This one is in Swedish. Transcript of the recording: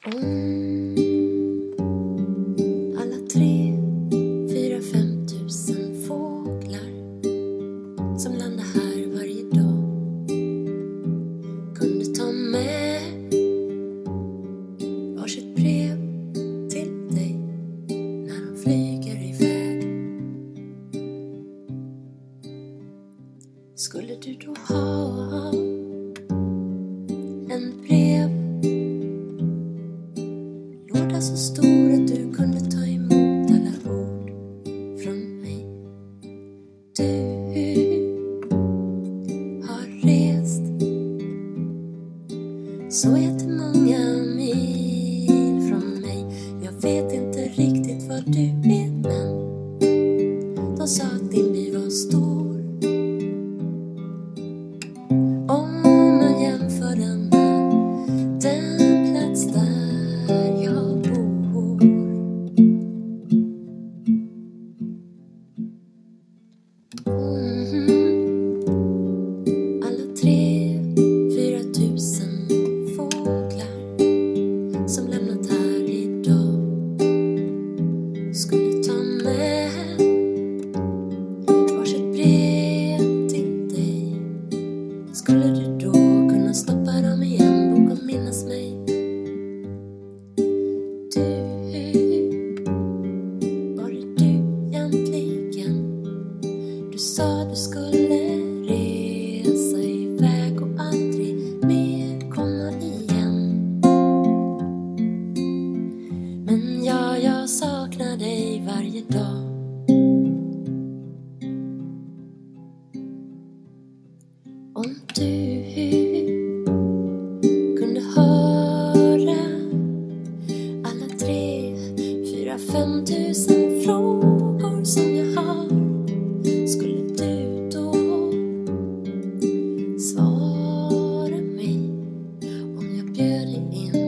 Alla 3, 4, 5 tusen fåglar som landar här varje dag kunde ta med varsitt brev till dig när de flyger iväg. Skulle du då ha en brevlåda så stor att du kunde ta emot alla ord från mig? Du har rest så jättemånga mil från mig. Jag vet inte riktigt vad du vet, men de sa att din by var stor. Om man jämför den med den plats där jag bor. Alla 3, 4 tusen fåglar som lämnat här idag skulle ta med varsitt brev till dig. Skulle du då kunna stoppa dem i en bok och minnas mig? Du, var är du egentligen? Du sa du skulle resa iväg och aldrig mer komma igen. Men jag saknar dig varje dag. Om du kunde höra alla 3, 4, 5 tusen frågor som jag har, skulle du då svara mig om jag bjöd dig in